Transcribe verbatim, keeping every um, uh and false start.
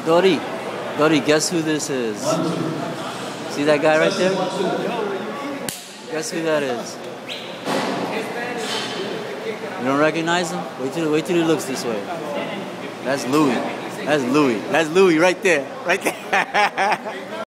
Dori, Dori, guess who this is? See that guy right there? Guess who that is? You don't recognize him? Wait till wait till he looks this way. That's Louie. That's Louie. That's Louie right there. Right there.